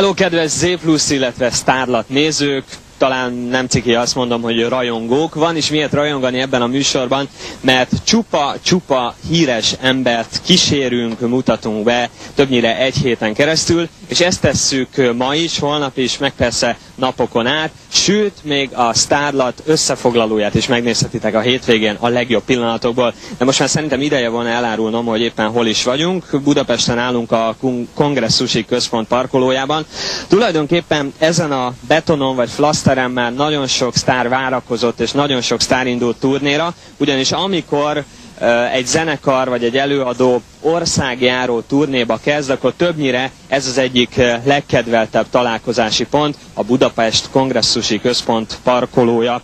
Hello, kedves Z+, illetve Starlat nézők! Talán nem ciki azt mondom, hogy rajongók. Van is miért rajongani ebben a műsorban, mert csupa híres embert kísérünk, mutatunk be többnyire egy héten keresztül, és ezt tesszük ma is, holnap is, meg persze napokon át, sőt, még a Starlat összefoglalóját is megnézhetitek a hétvégén a legjobb pillanatokból. De most már szerintem ideje volna elárulnom, hogy éppen hol is vagyunk. Budapesten állunk a Kongresszusi Központ parkolójában. Tulajdonképpen ezen a betonon vagy flaszteren már nagyon sok sztár várakozott, és nagyon sok sztár indult turnéra, ugyanis amikor egy zenekar vagy egy előadó országjáró turnéba kezd, akkor többnyire ez az egyik legkedveltebb találkozási pont, a Budapest Kongresszusi Központ parkolója.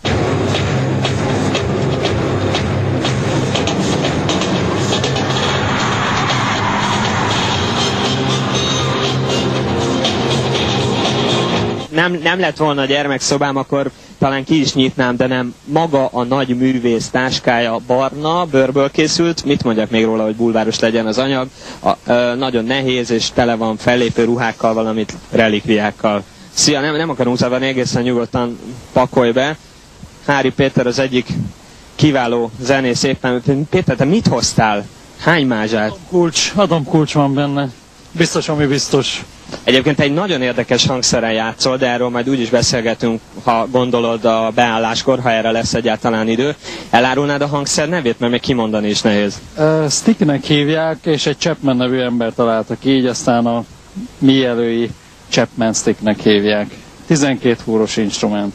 Nem lett volna a gyermekszobám, akkor talán ki is nyitnám, de nem. Maga a nagy művész táskája barna, bőrből készült. Mit mondjak még róla, hogy bulváros legyen az anyag? Nagyon nehéz, és tele van fellépő ruhákkal, valamit relikviákkal. Szia, nem akarunk szabadni, egészen nyugodtan pakolj be. Hári Péter az egyik kiváló zenész éppen. Péter, te mit hoztál? Hány mázsát? Atomkulcs van benne. Biztos, ami biztos. Egyébként egy nagyon érdekes hangszeren játszol, de erről majd úgyis beszélgetünk, ha gondolod a beálláskor, ha erre lesz egyáltalán idő. Elárulnád a hangszer nevét, mert még kimondani is nehéz. Sticknek hívják, és egy Chapman nevű ember találta ki, így aztán a mielői Chapman Sticknek hívják. 12 húros instrument.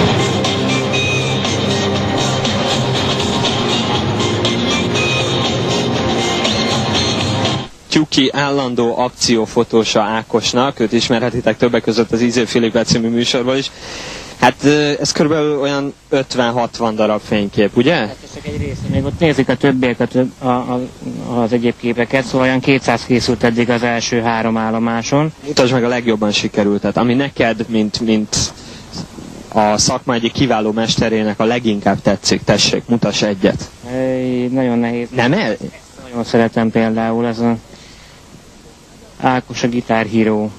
Tyuki állandó akciófotósa Ákosnak, őt ismerhetitek többek között az Izé Filipet című műsorból is. Hát ez körülbelül olyan 50-60 darab fénykép, ugye? Hát ez csak egy része, még ott nézik a többieket, az egyéb képeket, szóval olyan 200 készült eddig az első 3 állomáson. Mutasd meg a legjobban sikerültet, ami neked, mint a szakma egyik kiváló mesterének a leginkább tetszik. Tessék, mutass egyet. Nagyon nehéz. Nem el? Nagyon szeretem például ez a Ákos a gitárhíró.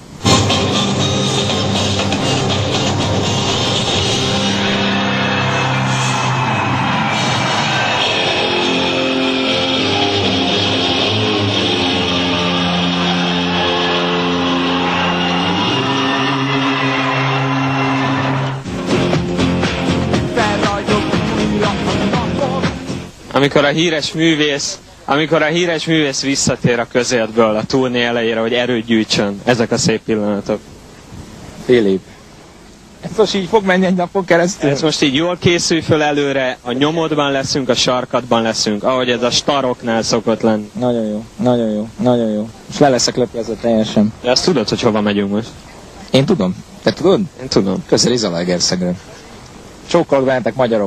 Amikor a híres művész visszatér a közértből a turné elejére, hogy erőt gyűjtsön. Ezek a szép pillanatok. Filip. Ez most így fog menni egy napon keresztül? Ez most így jól készülj föl előre, a nyomodban leszünk, a sarkadban leszünk, ahogy ez a staroknál szokott lenni. Nagyon jó, nagyon jó, nagyon jó. Most le leszek lepezve teljesen. De azt tudod, hogy hova megyünk most? Én tudom. Te tudod? Én tudom. Közel Zalaegerszegre. Csókolok bennetek, magyarok.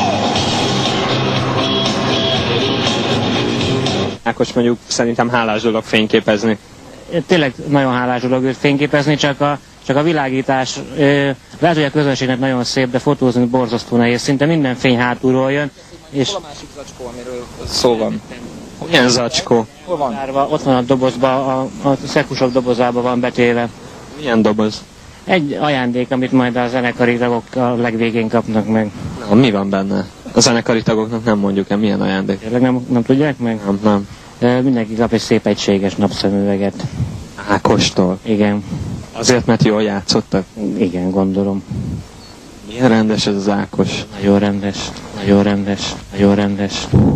Ákos, mondjuk szerintem hálás dolog fényképezni. Tényleg nagyon hálás dolog őt fényképezni, csak a világítás, lehet, hogy a közönségnek nagyon szép, de fotózni borzasztó nehéz. Szinte minden fény hátulról jön. És hol a másik zacskó, amiről szó van? Milyen zacskó? Hol van? Ott van a dobozba, a szekusok dobozába van betéve. Milyen doboz? Egy ajándék, amit majd a zenekari tagok a legvégén kapnak meg. Na, mi van benne? A zenekari tagoknak nem mondjuk el, milyen ajándék. Tényleg nem tudják meg? Nem. Mindenki kap egy szép egységes napszemüveget. Ákostól? Igen. Azért, mert jól játszottak? Igen, gondolom. Milyen rendes ez az Ákos? Nagyon rendes, nagyon rendes, nagyon rendes.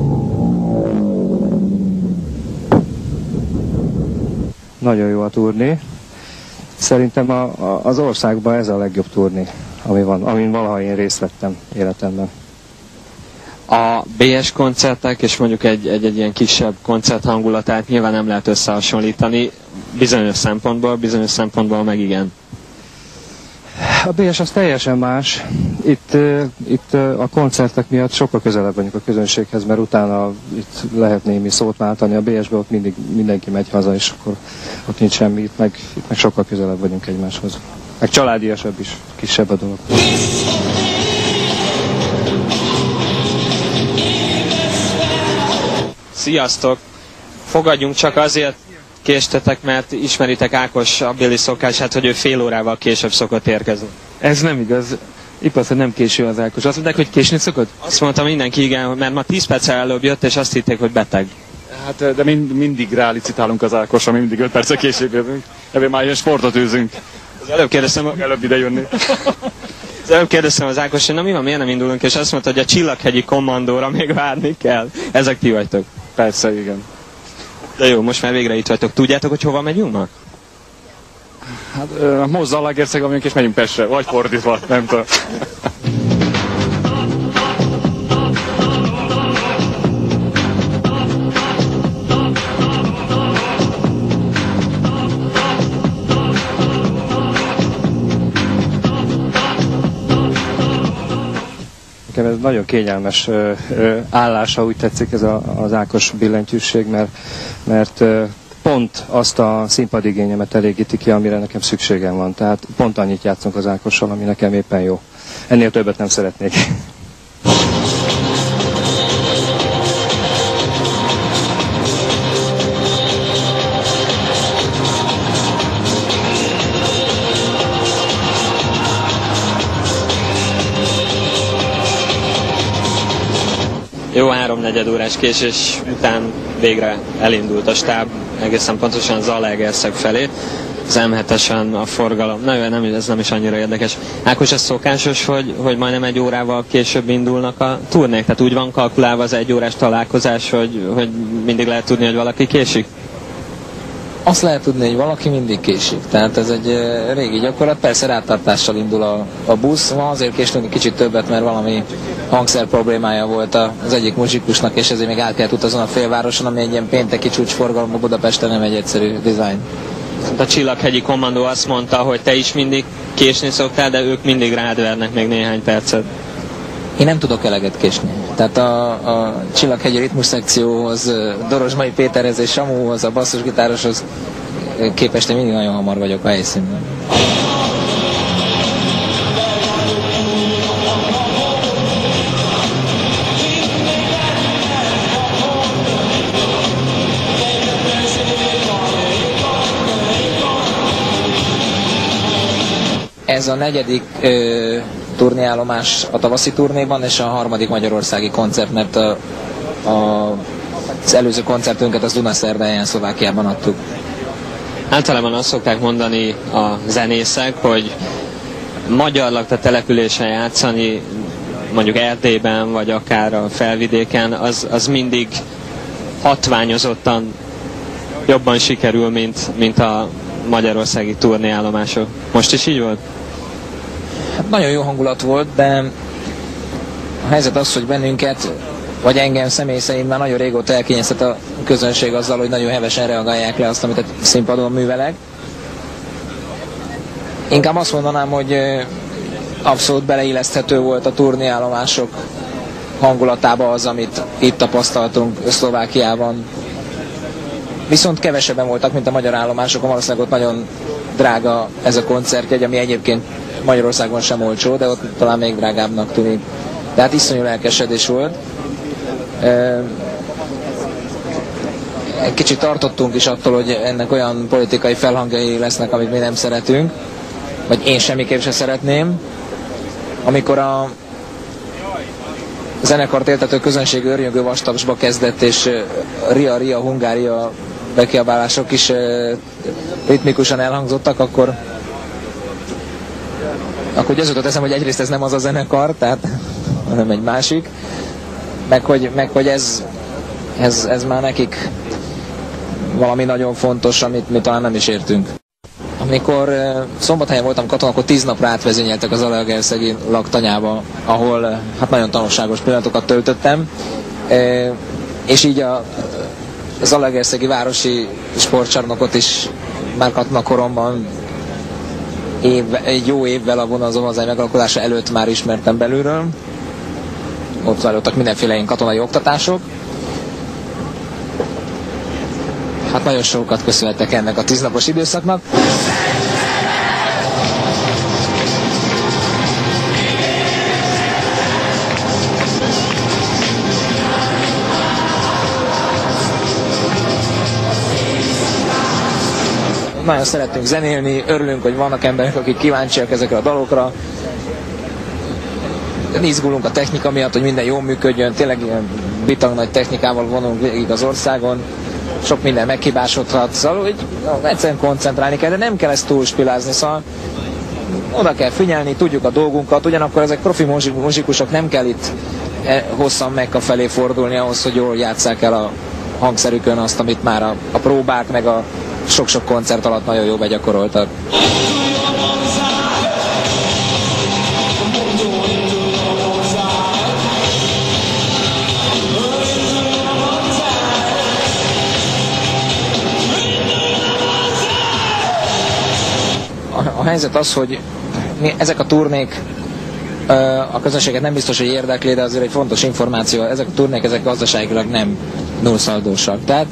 Nagyon jó a turné. Szerintem az országban ez a legjobb turné, amin valaha én részt vettem életemben. A BS koncertek és mondjuk egy ilyen kisebb koncert hangulatát nyilván nem lehet összehasonlítani, bizonyos szempontból meg igen. A BS az teljesen más. Itt a koncertek miatt sokkal közelebb vagyunk a közönséghez, mert utána itt lehet némi szót váltani. A BS-ben ott mindenki megy haza, és akkor ott nincs semmi, itt meg sokkal közelebb vagyunk egymáshoz. Meg családiasabb is, kisebb a dolog. Sziasztok! Fogadjunk csak azért késtetek, mert ismeritek Ákos abbéli szokását, hogy ő fél órával később szokott érkezni. Ez nem igaz. Épp az, hogy nem késő az Ákos. Azt mondták, hogy késni szokott? Azt mondta mindenki igen, mert ma 10 perccel előbb jött, és azt hitték, hogy beteg. Hát, de mindig rálicitálunk az Ákosra, mindig 5 perccel később jövünk. Ebben már ilyen sportot űzünk. Az előbb kérdeztem, Előbb ide jönni. az Ákos, hogy na mi van, miért nem indulunk, és azt mondta, hogy a Csillaghegyi kommandóra még várni kell. Ezek ti vagytok. Persze, igen. De jó, most már végre itt vagytok. Tudjátok, hogy hova megyünk ma? Hát most Zalaegerszegre vagyunk és megyünk Pestre, vagy fordítva, nem tudom. Nekem ez nagyon kényelmes állás, ha úgy tetszik ez az Ákos billentyűség, mert pont azt a színpadigényemet elégíti ki, amire nekem szükségem van. Tehát pont annyit játszunk az Ákossal, ami nekem éppen jó. Ennél többet nem szeretnék. Jó 3-4 órás késés után végre elindult a stáb, egészen pontosan Zalaegerszeg felé. Az M7-esen a forgalom, ez nem is annyira érdekes. Ákos, ez szokásos, hogy majdnem 1 órával később indulnak a turnék? Tehát úgy van kalkulálva az 1 órás találkozás, hogy mindig lehet tudni, hogy valaki késik? Azt lehet tudni, hogy valaki mindig késik. Tehát ez egy régi gyakorlat. Persze rátartással indul a busz. Ma azért késtünk egy kicsit többet, mert valami hangszer problémája volt az egyik muzsikusnak, és ezért még át kellett utazni a félvároson, ami egy ilyen pénteki csúcsforgalmú Budapesten nem egy egyszerű dizájn. A Csillaghegyi kommandó azt mondta, hogy te is mindig késni szoktál, de ők mindig rád vernek még néhány percet. Én nem tudok eleget késni. Tehát a Csillaghegyi ritmus szekcióhoz, Dorozsmai Péterhez és Samúhoz, a basszusgitároshoz képest én mindig nagyon hamar vagyok a helyszínen. Ez a 4. turnéállomás a tavaszi turnéban, és a 3. magyarországi koncert, mert az előző koncertünket az Dunaszerdáján Szlovákiában adtuk. Általában azt szokták mondani a zenészek, hogy magyar lakta településen játszani, mondjuk Erdélyben, vagy akár a felvidéken, az mindig hatványozottan jobban sikerül, mint a magyarországi turnéállomások. Most is így volt? Hát nagyon jó hangulat volt, de a helyzet az, hogy bennünket, vagy engem személy szerint már nagyon régóta elkényeztet a közönség azzal, hogy nagyon hevesen reagálják le azt, amit a színpadon művelek. Inkább azt mondanám, hogy abszolút beleilleszthető volt a turnéállomások hangulatába az, amit itt tapasztaltunk Szlovákiában. Viszont kevesebben voltak, mint a magyar állomásokon, valószínűleg ott nagyon drága ez a koncertjegy, ami egyébként Magyarországon sem olcsó, de ott talán még drágábbnak tűnik. De hát iszonyú lelkesedés volt. Kicsit tartottunk is attól, hogy ennek olyan politikai felhangjai lesznek, amit mi nem szeretünk, vagy én semmiképp se szeretném. Amikor a zenekart éltető közönség őrjöngő vastagsba kezdett, és Ria, Hungária bekiabálások is ritmikusan elhangzottak, akkor győződött eszem, hogy egyrészt ez nem az a zenekar, tehát, hanem egy másik, meg hogy ez már nekik valami nagyon fontos, amit mi talán nem is értünk. Amikor Szombathelyen voltam katona, akkor 10 napra átvezényeltek az Zalaegerszegi laktanyába, ahol hát nagyon tanulságos pillanatokat töltöttem, és így a Zalaegerszegi városi sportcsarnokot is már katonakoromban egy jó évvel a vonalzómazai megalakulása előtt már ismertem belülről. Ott zajlottak mindenféle ilyen katonai oktatások. Hát nagyon sokat köszönhetek ennek a 10 napos időszaknak. nagyon szeretünk zenélni, örülünk, hogy vannak emberek, akik kíváncsiak ezekre a dalokra. Izgulunk a technika miatt, hogy minden jól működjön, tényleg ilyen bitang nagy technikával vonulunk végig az országon, sok minden meghibásodhat, szóval hogy egyszerűen koncentrálni kell, de nem kell ezt túlspilázni, szóval oda kell figyelni, tudjuk a dolgunkat, ugyanakkor ezek profi muzsikusok, nem kell itt hosszan Mekka felé fordulni ahhoz, hogy jól játsszák el a hangszerükön azt, amit már a próbák, meg a sok-sok koncert alatt nagyon jó begyakoroltak. A helyzet az, hogy ezek a turnék a közönséget nem biztos, hogy érdekli, de azért egy fontos információ, ezek a turnék, ezek gazdaságilag nem nullszaldósak. Tehát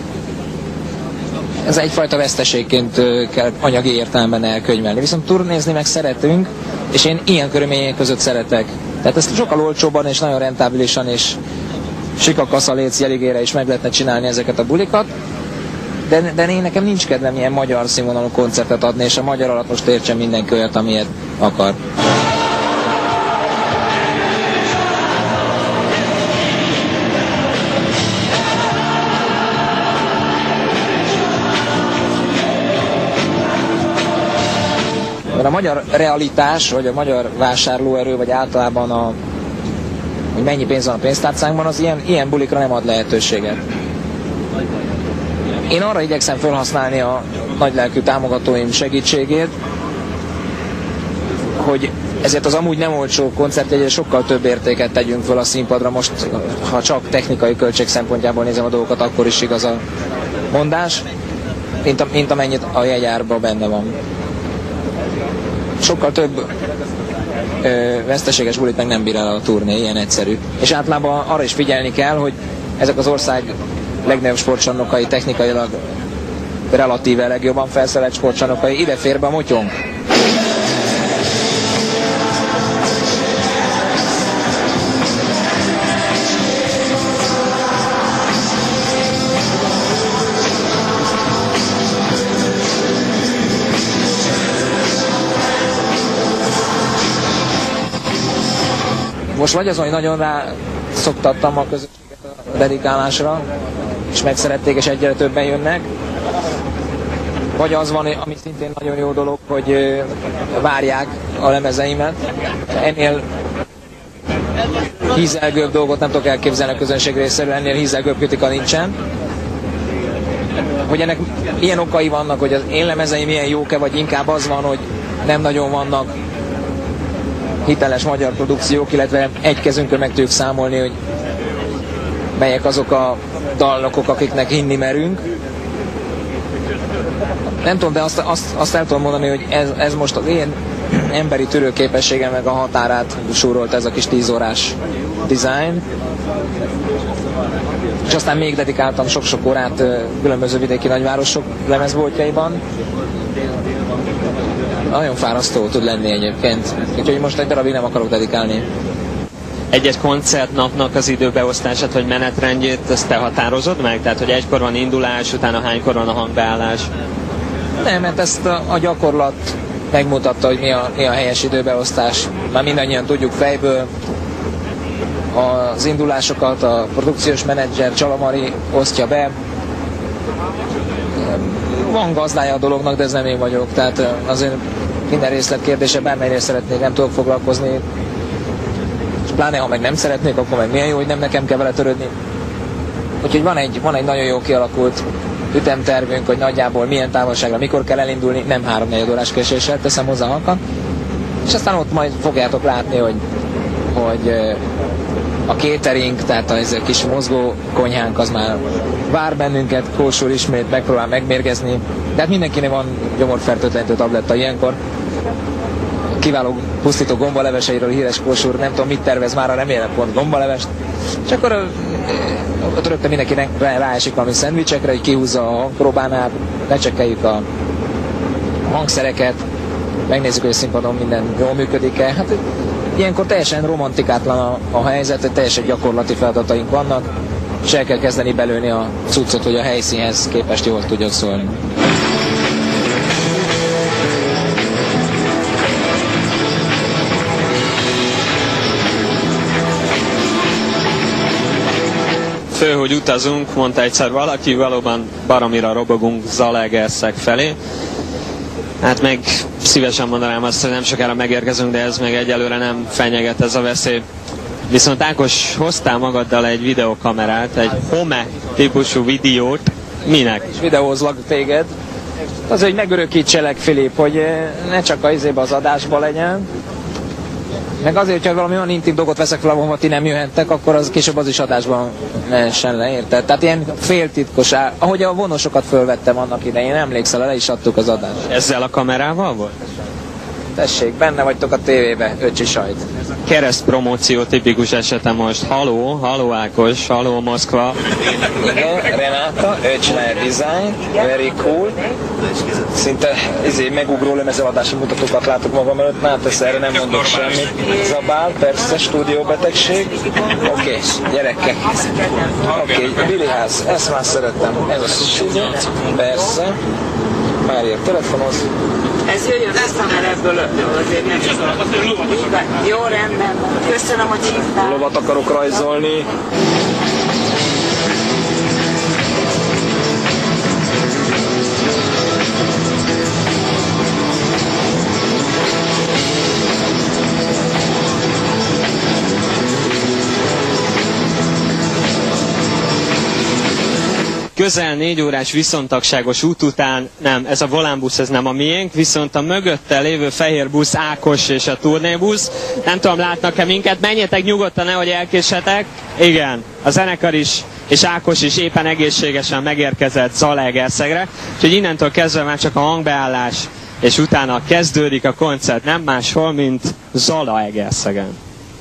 ez egyfajta veszteségként kell anyagi értelemben elkönyvelni. Viszont turnézni meg szeretünk, és én ilyen körülmények között szeretek. Tehát ezt sokkal olcsóbban és nagyon rentábilisan és sikakaszaléc jeligére is meg lehetne csinálni ezeket a bulikat. De én nekem nincs kedvem ilyen magyar színvonalú koncertet adni, és a magyar alatt most értsen mindenki olyat, amilyet akar. Mert a magyar realitás, vagy a magyar vásárlóerő, vagy általában hogy mennyi pénz van a pénztárcánkban, az ilyen bulikra nem ad lehetőséget. Én arra igyekszem felhasználni a nagylelkű támogatóim segítségét, hogy ezért az amúgy nem olcsó koncertjegyre sokkal több értéket tegyünk föl a színpadra. Most, ha csak technikai költség szempontjából nézem a dolgokat, akkor is igaz a mondás, mint amennyit a jegyárban benne van. Sokkal több veszteséges bulit meg nem bír el a turné, ilyen egyszerű. És általában arra is figyelni kell, hogy ezek az ország legnagyobb sportcsarnokai, technikailag relatíve legjobban felszerelt sportcsarnokai, ide fér be a motyong. Most vagy azon, hogy nagyon rá szoktattam a közönséget a dedikálásra, és megszerették, és egyre többen jönnek. Vagy az van, ami szintén nagyon jó dolog, hogy várják a lemezeimet. Ennél hízelgőbb dolgot nem tudok elképzelni a közönség részéről, ennél hízelgőbb kritika nincsen. Hogy ennek ilyen okai vannak, hogy az én lemezeim milyen jók-e, vagy inkább az van, hogy nem nagyon vannak hiteles magyar produkciók, illetve egy kezünkön meg tudjuk számolni, hogy melyek azok a dalnokok, akiknek hinni merünk. Nem tudom, de azt el tudom mondani, hogy ez most az én emberi tűrőképességem meg a határát súrolt ez a kis 10 órás design. És aztán még dedikáltam sok-sok órát különböző vidéki nagyvárosok lemezboltjaiban. Nagyon fárasztó tud lenni egyébként, úgyhogy most egy darabig nem akarok dedikálni. Egy-egy koncertnapnak az időbeosztását vagy menetrendjét, ezt te határozod meg? Tehát, hogy egykor van indulás, utána hánykor van a hangbeállás? Nem, mert ezt a gyakorlat megmutatta, hogy mi a helyes időbeosztás. Már mindannyian tudjuk fejből. Az indulásokat a produkciós menedzser Csalamari osztja be. Van gazdája a dolognak, de ez nem én vagyok. Tehát azért minden részletkérdése, bármelyre szeretnék, nem tudok foglalkozni. És pláne, ha meg nem szeretnék, akkor meg milyen jó, hogy nem nekem kell vele törődni. Úgyhogy van egy nagyon jó kialakult ütemtervünk, hogy nagyjából milyen távolságra, mikor kell elindulni, nem 3-4 órás késéssel, teszem hozzá halkan. És aztán ott majd fogjátok látni, hogy a catering, tehát a kis mozgó konyhánk az már vár bennünket, Kós úr ismét megpróbál megmérgezni, de hát mindenkinek van gyomorfertőtlenítő tabletta ilyenkor. Kiváló pusztító gombaleveseiről híres Kós úr, nem tudom mit tervez már, remélem pont gombalevest. És akkor ott rögtön mindenkinek ráesik valami szendvicsekre, hogy kihúzza a hangpróbánál, lecsekkeljük a hangszereket, megnézzük, hogy a színpadon minden jól működik-e. Hát ilyenkor teljesen romantikátlan a helyzet, teljesen gyakorlati feladataink vannak, és el kell kezdeni belőni a cuccot, hogy a helyszínhez képest jól tudjon szólni. fő, hogy utazunk, mondta egyszer valaki, valóban baromira robogunk Zalaegerszeg felé. Hát meg szívesen mondanám azt, hogy nem sokára megérkezünk, de ez meg egyelőre nem fenyeget ez a veszély. Viszont Ákos, hoztál magaddal egy videokamerát, egy Home típusú videót. Minek? És videózlak téged. Az, hogy megörökítselek, Filip, hogy ne csak az adásba legyen. Meg azért, hogyha valami olyan intim dolgot veszek fel, ahol ti nem jöhettek, akkor az később az is adásban lehessen le, érted? Tehát ilyen féltitkos, ahogy a vonosokat fölvettem annak idején, emlékszel, le is adtuk az adást. Ezzel a kamerával volt? Tessék, benne vagytok a tévébe, öcsi sajt. Kereszt promóció tipikus esete most. Haló Ákos, haló Moszkva. Igen, Renáta, Öcsler Design, very cool. Szinte megugró lemezeladási mutatókat látok magam előtt, hát erre nem mondok semmit. Zabál, persze, stúdióbetegség. Oké, gyerekek. Oké, Billy House, ezt már szerettem. Ez a stúdió, persze. Mária, telefonoz. Ez jöjjön vissza, mert ebből azért nem is. Jó, rendben. Köszönöm, hogy hívtál. Lovat akarok rajzolni. Közel 4 órás viszontagságos út után, nem, ez a volánbusz, ez nem a miénk, viszont a mögötte lévő fehér busz Ákos és a turnébusz. Nem tudom, látnak-e minket? Menjetek nyugodtan, nehogy elkéssetek. Igen, a zenekar is és Ákos is éppen egészségesen megérkezett Zalaegerszegre, úgyhogy innentől kezdve már csak a hangbeállás, és utána kezdődik a koncert, nem máshol, mint Zalaegerszegen.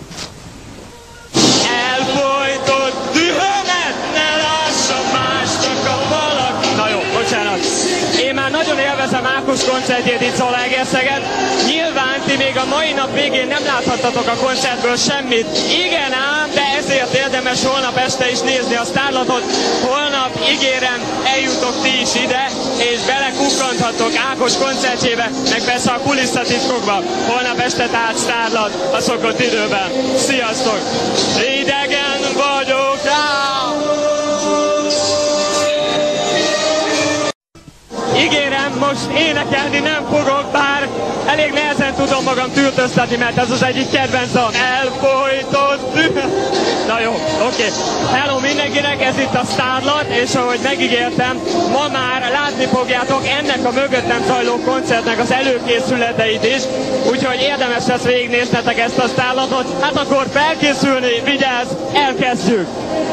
Én már nagyon élvezem Ákos koncertjét itt Zalaegerszegen. Nyilván ti még a mai nap végén nem láthattatok a koncertből semmit. Igen ám, de ezért érdemes holnap este is nézni a Starlatot. Holnap ígérem, eljutok ti is ide, és belekukkanthatok Ákos koncertjébe, meg persze a kulisszatitkokba. Holnap este tehát Starlat a szokott időben. Sziasztok! Idegen vagyok rá! Ígérem, most énekelni nem fogok, bár elég nehezen tudom magam tűrtöztetni, mert ez az egyik kedvencem. Elfolytott. Na jó, oké. Hello mindenkinek, ez itt a Starlat, és ahogy megígértem, ma már látni fogjátok ennek a mögöttem zajló koncertnek az előkészületeit is, úgyhogy érdemes lesz végignéznetek ezt a Starlatot. Hát akkor felkészülni, vigyázz, elkezdjük!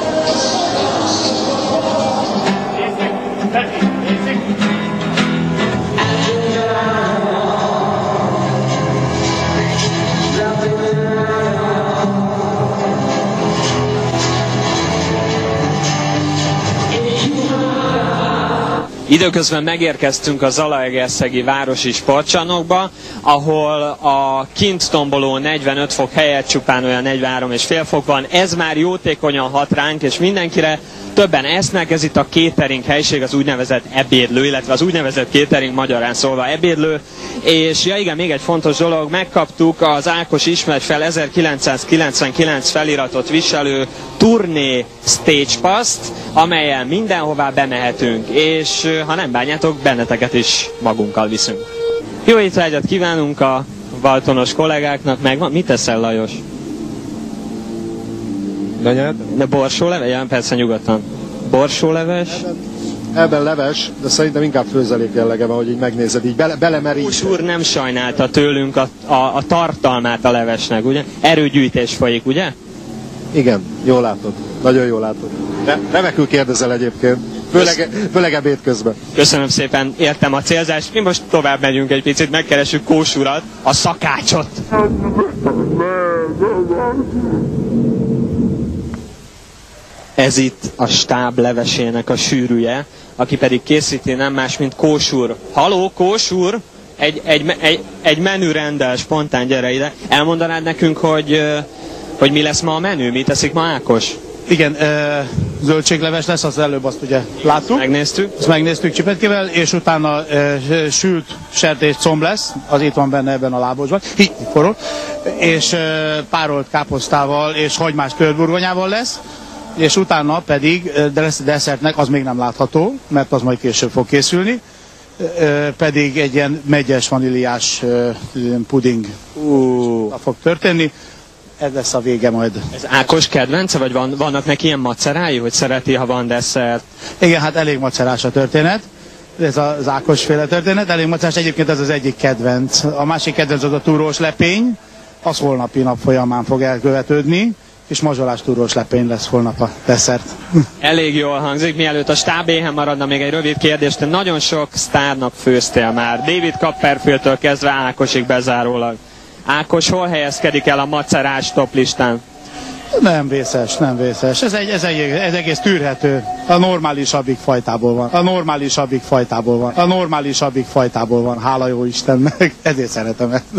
Időközben megérkeztünk a zalaegerszegi városi sportcsarnokba, ahol a kint tomboló 45 fok helyett csupán olyan 43,5 fok van. Ez már jótékonyan hat ránk és mindenkire. Többen esznek, ez itt a catering helység, az úgynevezett ebédlő, illetve az úgynevezett catering magyarán szólva ebédlő. És ja igen, még egy fontos dolog, megkaptuk az Ákos Ismerj fel 1999 feliratot viselő turné stage pass-t, amellyel mindenhová bemehetünk, és ha nem bánjátok, benneteket is magunkkal viszünk. Jó étvágyat kívánunk a valtonos kollégáknak, meg mit teszel, Lajos? De borsóleves? Ja, persze nyugodtan. Borsóleves? Ebben leves, de szerintem inkább főzelék jellege van, hogy így megnézed, így belemerít. Kós úr nem sajnálta tőlünk a tartalmát a levesnek, ugye? Erőgyűjtés folyik, ugye? Igen, jól látod. Nagyon jól látod. Remekül kérdezel egyébként. Főleg ebéd közben. Köszönöm szépen, értem a célzást. Mi most tovább megyünk egy picit, megkeressük Kós urat, a szakácsot. Ez itt a stáb levesének a sűrűje, aki pedig készíti nem más, mint Kós úr. Haló, Kós úr! Egy menü rendel, spontán, gyere ide. Elmondanád nekünk, hogy mi lesz ma a menü? Mi teszik ma Ákos? Igen, zöldségleves lesz, az előbb azt ugye láttuk. Megnéztük. Azt megnéztük csipetkével, és utána sült sertés comb lesz, az itt van benne ebben a lábosban, forró, és párolt káposztával és hagymás tört burgonyával lesz, és utána pedig desszertnek, az még nem látható, mert az majd később fog készülni, pedig egy ilyen megyes vaníliás puding fog történni. Ez lesz a vége majd. Ez Ákos kedvence, vagy vannak neki ilyen macerái, hogy szereti, ha van desszert? Igen, hát elég macerás a történet. Ez az Ákos féle történet, elég macerás. Egyébként ez az egyik kedvenc. A másik kedvenc az a túrós lepény, az holnapi nap folyamán fog elkövetődni, és mazsolás túrós lepény lesz holnap a desszert. Elég jól hangzik, mielőtt a stáb éhen maradna, még egy rövid kérdés, te nagyon sok sztárnak főztél már, David Copperfieldtől kezdve Ákosig bezárólag. Ákos hol helyezkedik el a macerás toplistán? Nem vészes, nem vészes. Ez egész tűrhető. A normálisabbik fajtából van. A normálisabbik fajtából van. A normálisabbik fajtából van. Hála jó Istennek. Ezért szeretem ezt.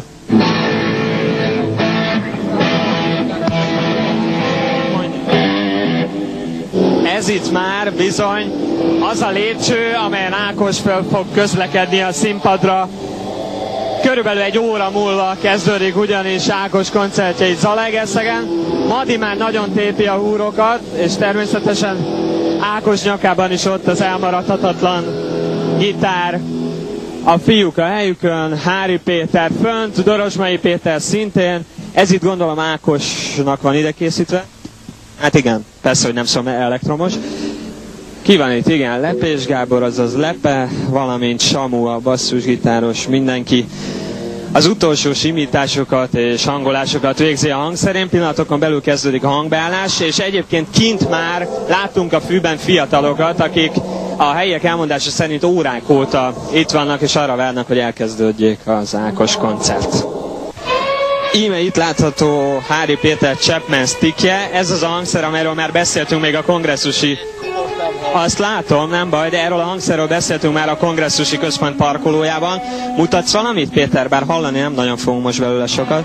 Ez itt már bizony az a lépcső, amelyen Ákos föl fog közlekedni a színpadra. Körülbelül egy óra múlva kezdődik ugyanis Ákos koncertje itt Zalaegerszegen. Madi már nagyon tépi a húrokat, és természetesen Ákos nyakában is ott az elmaradhatatlan gitár. A fiúk a helyükön, Hári Péter fönt, Dorosmai Péter szintén. Ez itt gondolom Ákosnak van ide készítve. Hát igen, persze, hogy nem szóval elektromos. Ki van itt? Igen, Lepés Gábor, azaz Lepe, valamint Samu, a basszusgitáros, mindenki. Az utolsó simításokat és hangolásokat végzi a hangszerén, pillanatokon belül kezdődik a hangbeállás, és egyébként kint már láttunk a fűben fiatalokat, akik a helyiek elmondása szerint órák óta itt vannak, és arra várnak, hogy elkezdődjék az Ákos koncert. Íme itt látható Hári Péter Chapman stickje, ez az a hangszer, amelyről már beszéltünk még a kongresszusi... Azt látom, nem baj, de erről a hangszerről beszéltünk már a kongresszusi központ parkolójában. Mutatsz valamit, Péter? Bár hallani nem nagyon fogunk most belőle sokat.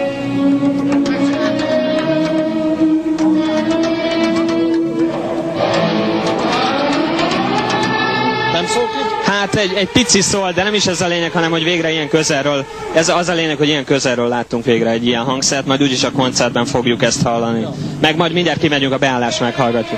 Nem szól ki? Hát egy pici szól, de nem is ez a lényeg, hanem hogy végre ilyen közelről, ez az a lényeg, hogy ilyen közelről láttunk végre egy ilyen hangszert, majd úgyis a koncertben fogjuk ezt hallani. Meg majd mindjárt kimegyünk a beállás, meghallgatjuk.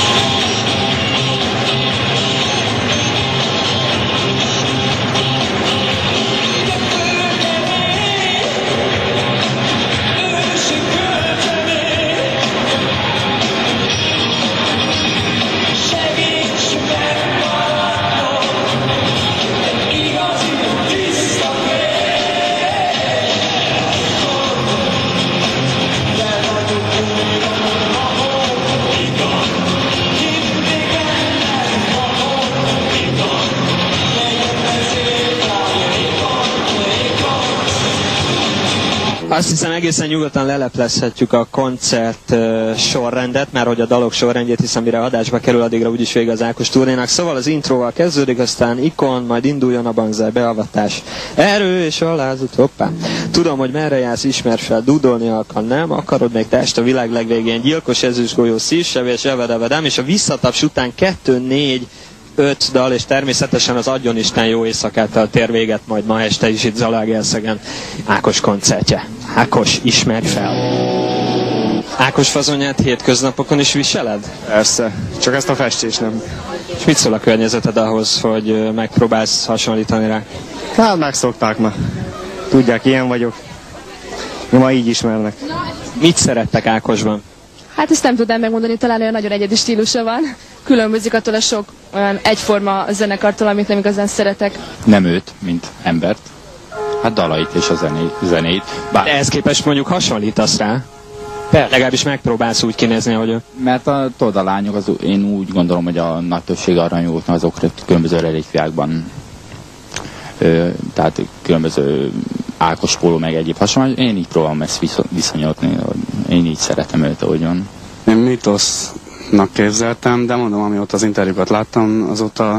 Azt hiszem egészen nyugodtan leleplezhetjük a koncert sorrendet, mert hogy a dalok sorrendjét, hiszen mire adásba kerül, addigra úgyis vége az Ákos turnénak. Szóval az intróval kezdődik, aztán ikon, majd induljon a banzai beavatás. Erő és alázat, hoppá. Tudom, hogy merre jársz, ismer fel, dudolni akar, nem? Akarod még test a világ legvégén, gyilkos ezüstgolyó, szívsevés, evedevedem, és a visszataps után 2-4-5 dal, és természetesen az adjon Isten jó éjszakáttal tér véget majd ma este is itt Zalaegerszegen Ákos koncertje. Ákos, ismerj fel! Ákos fazonját hétköznapokon is viseled? Persze, csak ezt a festést nem. És mit szól a környezeted ahhoz, hogy megpróbálsz hasonlítani rá? Hát megszokták ma. Tudják, ilyen vagyok. Ma így ismernek. Mit szerettek Ákosban? Hát ezt nem tudnám megmondani, talán olyan nagyon egyedi stílusa van. Különbözik attól a sok olyan egyforma zenekartól, amit nem igazán szeretek. Nem őt, mint embert. Hát dalait és a zenét. Bár... ehhez képest mondjuk hasonlítasz rá? Legalábbis megpróbálsz úgy kinézni, hogy ő. Mert tudod, a lányok, én úgy gondolom, hogy a nagy többség aranyútnak azok különböző relikviákban, tehát különböző Ákos póló, meg egyéb hasonló. Én így próbálom ezt viszonyolni, én így szeretem őt, ahogy van. Én mítosznak képzeltem, de mondom, amióta az interjúkat láttam, azóta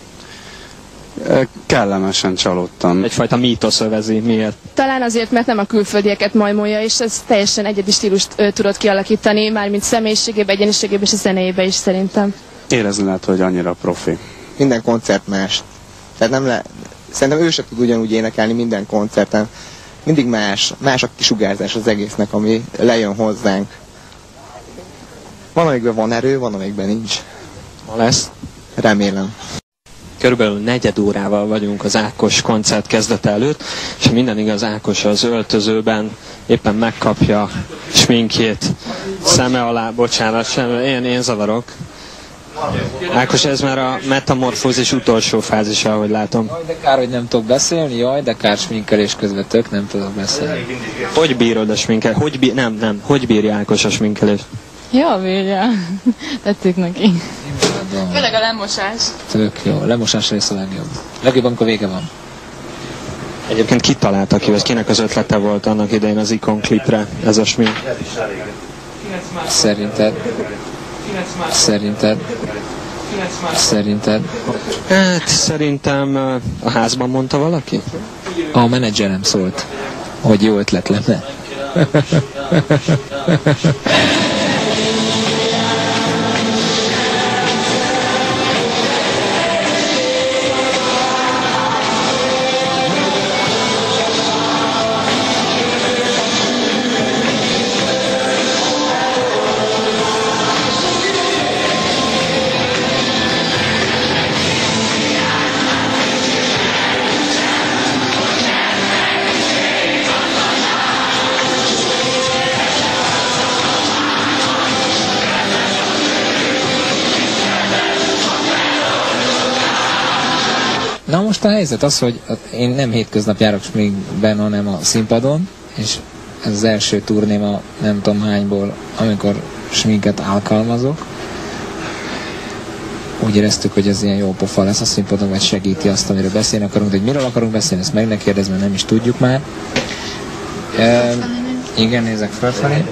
kellemesen csalódtam. Egyfajta mítosz övezi, miért? Talán azért, mert nem a külföldieket majmolja, és ez teljesen egyedi stílust tudott kialakítani, mármint személyiségében, egyeniségében és a zenéjében is szerintem. Érezni lehet, hogy annyira profi. Minden koncert más. Tehát szerintem ő se tud ugyanúgy énekelni minden koncerten. Mindig más a kisugárzás az egésznek, ami lejön hozzánk. Van, amikben van erő, van, amikben nincs. Ma lesz? Remélem. Körülbelül 4 órával vagyunk az Ákos koncert kezdete előtt, és minden igaz, Ákos az öltözőben éppen megkapja sminkjét szeme alá, bocsánat, én zavarok. Ákos, ez már a metamorfózis utolsó fázisa, ahogy látom. Jaj, de kár, hogy nem tudok beszélni, jaj, de kár sminkelés közben tök nem tudok beszélni. Hogy bírod a sminkelést? Hogy bírja Ákos a sminkelést? Jó bírja. Tetszik neki. Főleg a lemosás. Tök jó, lemosás rész a legjobb. Legjobb, amikor vége van. Egyébként ki találta ki, vagy kinek az ötlete volt annak idején az Icon klipre ez a smink? Szerinted? Hát szerintem a házban mondta valaki? A menedzserem szólt, hogy jó ötlet lenne. Na most a helyzet az, hogy én nem hétköznap járok sminkben, hanem a színpadon, és ez az első turném a nem tudom hányból, amikor sminket alkalmazok. Úgy éreztük, hogy ez ilyen jó pofa lesz a színpadon, vagy segíti azt, amiről beszélni akarunk, de hogy miről akarunk beszélni, ezt meg ne kérdezz, mert nem is tudjuk már. Igen, nézek felfelé.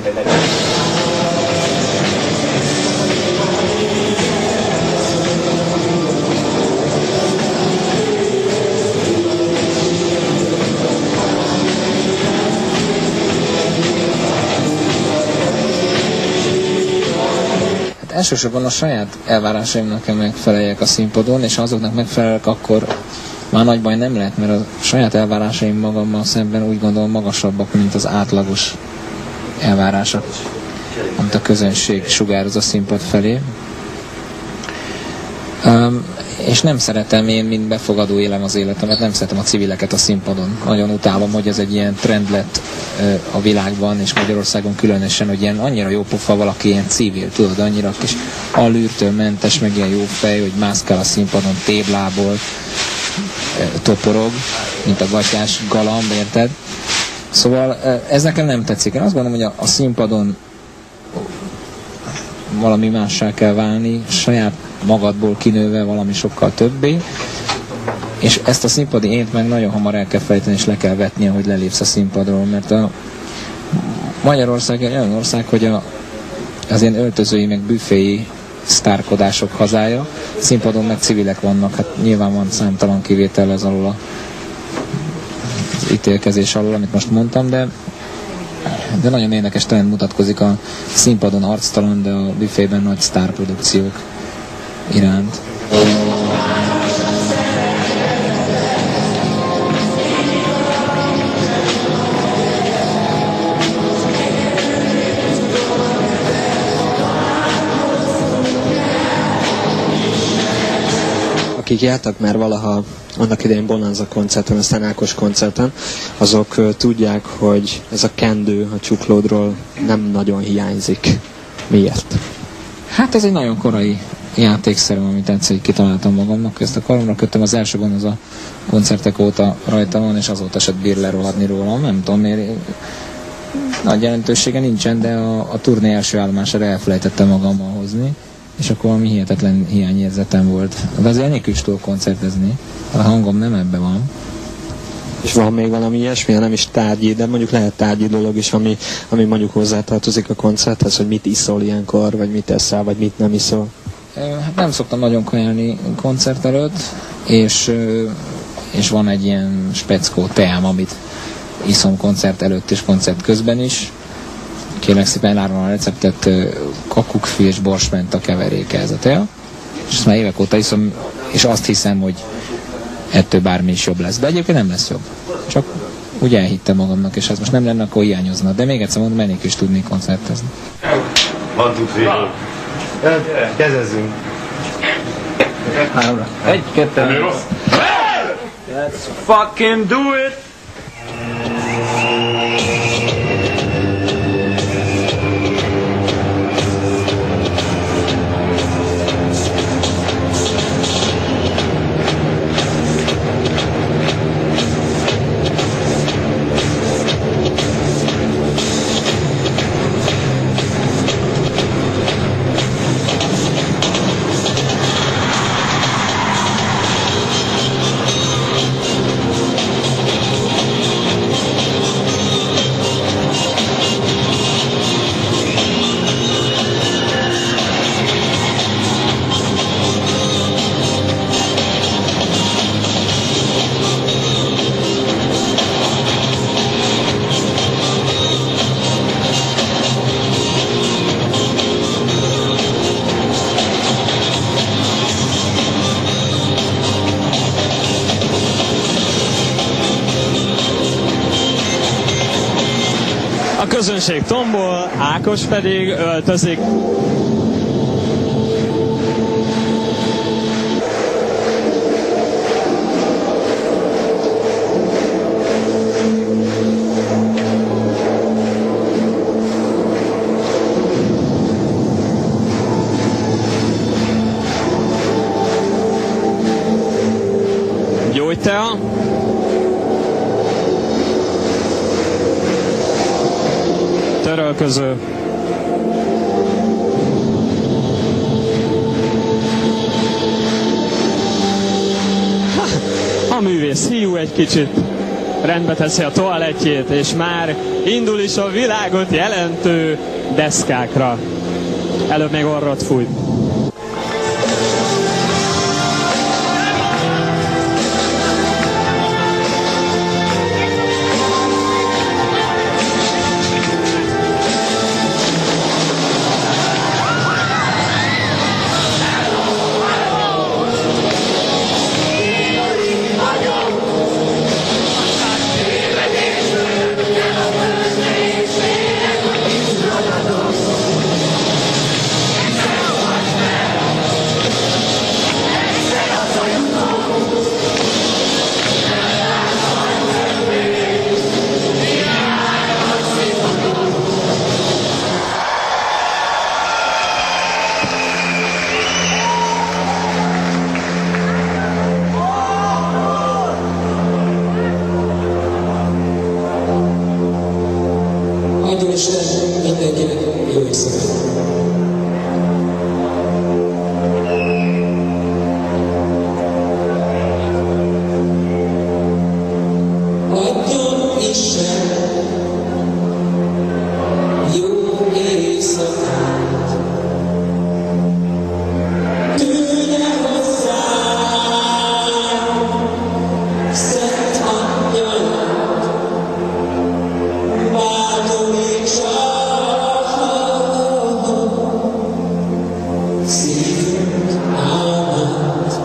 Elsősorban a saját elvárásaimnak kell megfeleljek a színpadon, és ha azoknak megfelelek, akkor már nagy baj nem lehet, mert a saját elvárásaim magammal szemben úgy gondolom magasabbak, mint az átlagos elvárások, amit a közönség sugároz a színpad felé. És nem szeretem én, mint befogadó élem az életemet, nem szeretem a civileket a színpadon. Nagyon utálom, hogy ez egy ilyen trend lett a világban, és Magyarországon különösen, hogy ilyen annyira jó pofa valaki ilyen civil, tudod, annyira kis alűrtől mentes, meg ilyen jó fej, hogy mászkál a színpadon téblából, toporog, mint a gatyás galamb, érted? Szóval ez nekem nem tetszik. Én azt gondolom, hogy a színpadon valami mássá kell válni, saját magadból kinőve valami sokkal többé, és ezt a színpadi ént meg nagyon hamar el kell fejteni, és le kell vetni, ahogy lelépsz a színpadról, mert a Magyarország egy olyan ország, hogy az ilyen öltözői, meg büféi sztárkodások hazája, színpadon meg civilek vannak, hát nyilván van számtalan kivétel ez alól az ítélkezés alól, amit most mondtam, de nagyon érdekes trend mutatkozik a színpadon arctalan, de a büfében nagy sztárprodukciók iránt. Akik jártak már valaha annak idején Bonanza koncerten, aztán Ákos koncerten, azok tudják, hogy ez a kendő a csuklódról nem nagyon hiányzik. Miért? Hát ez egy nagyon korai játékszerű, amit egyszer kitaláltam magamnak. Ezt a karomra kötöm, az első Bonanza koncertek óta rajta van, és azóta se bír lerohadni rólam. Nem tudom miért. Nagy jelentősége nincsen, de a turné első állomására elfelejtettem magammal hozni, és akkor valami hihetetlen hiányérzetem volt. De azért enélkül is tudok koncertezni. A hangom nem ebben van. És van még valami ilyesmi, nem is tárgyi, de mondjuk lehet tárgyi dolog is, ami mondjuk hozzátartozik a koncerthez, hogy mit iszol ilyenkor, vagy mit eszel, vagy mit nem iszol? Hát nem szoktam nagyon kajálni koncert előtt, és van egy ilyen speckó teám, amit iszom koncert előtt és koncert közben is. Kérlek szépen elárulom a receptet, kakukkfű és borsmenta keveréke ez a tea. És ezt már évek óta iszom, és azt hiszem, hogy ettől bármi is jobb lesz. De egyébként nem lesz jobb. Csak úgy elhittem magamnak, és ez most nem lenne, akkor hiányozna. De még egyszer mondom, mennék is tudnék koncertezni. One, two, three, go. Kezezzünk. 3-ra. 1, 2, Let's fucking do it! A közönség tombol, Ákos pedig öltözik. Gyógytea. Törölköző. A művész hiú egy kicsit, rendbe teszi a toalettjét, és már indul is a világot jelentő deszkákra. Előbb még orrot fújt. Mindenkinek jó éjszakát! Adjon Isten jó éjszakát! Tűnje hozzám szent angyalát, bátorítsa szívünk álmát.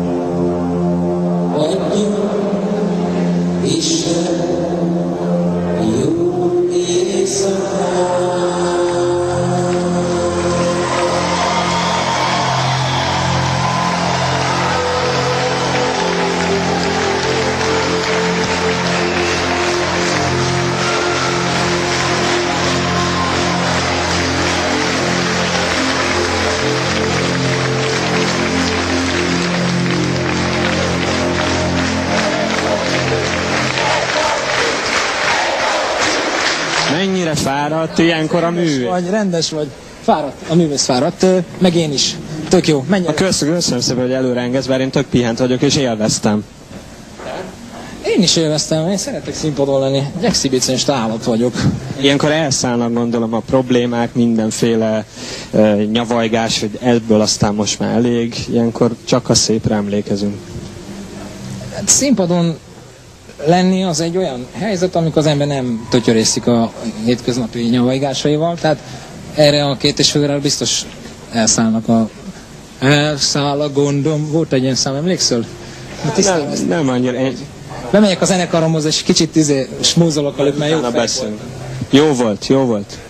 Adjon Isten jó éjszakát! Mennyire fáradt ilyenkor a művész? Rendes vagy, fáradt, a művész fáradt, meg én is. Tök jó, menj el. Köszönöm szépen, hogy előrengesz, bár én tök pihent vagyok és élveztem. Én is élveztem, én szeretek színpadon lenni, egy exhibicionista állat vagyok. Ilyenkor elszállnak gondolom a problémák, mindenféle nyavajgás, hogy ebből aztán most már elég, ilyenkor csak a szépre emlékezünk. Hát színpadon lenni az egy olyan helyzet, amikor az ember nem tötyörészik a hétköznapi nyavajgásaival, tehát erre a 2,5 órára biztos elszáll a gondom. Volt egy ilyen szám, emlékszel? Nem annyira. Bemegyek a zenekaromhoz, és kicsit smúzolok előtt, mert jó fej volt. Jó volt, jó volt.